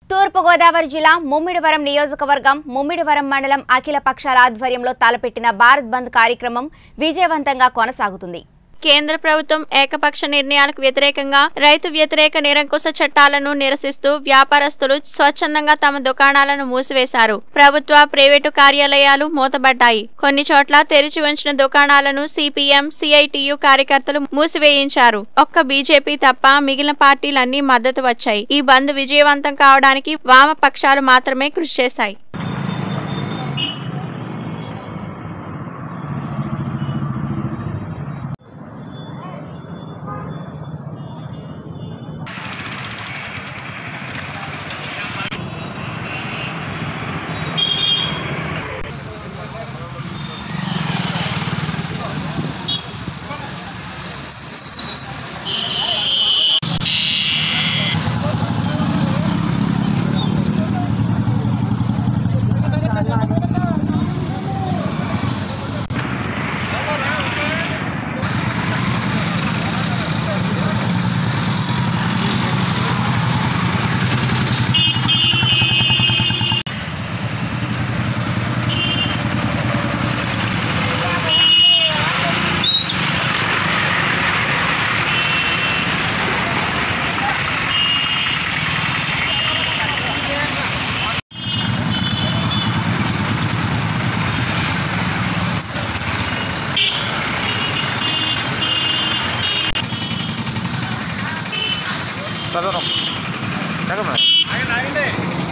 తూర్పు గోదావరి జిల్లా ముమ్మిడివరం నియోజకవర్గం ముమ్మిడివరం మండలం అఖిల పక్షాల ఆధ్వర్యంలో తలపెట్టిన భారత్ బంద్ కార్యక్రమం విజయవంతంగా కొనసాగుతుంది. కేంద్ర ప్రభుత్వం ఏకపక్ష నిర్ణయాలకు వ్యతిరేకంగా రైతు వ్యతిరేక నిరంకుశ చట్టాలను నిరసిస్తూ వ్యాపారస్తులు స్వచ్ఛందంగా తమ దుకాణాలను మూసివేశారు. ప్రభుత్వ, ప్రైవేటు కార్యాలయాలు మూతబడ్డాయి. కొన్ని చోట్ల తెరిచి ఉంచిన దుకాణాలను సిపిఎం, సిఐటియు కార్యకర్తలు మూసివేయించారు. ఒక్క బీజేపీ తప్ప మిగిలిన పార్టీలన్నీ మద్దతు వచ్చాయి. ఈ బంద్ విజయవంతం కావడానికి వామపక్షాలు మాత్రమే కృషి చేశాయి. Satu, jangan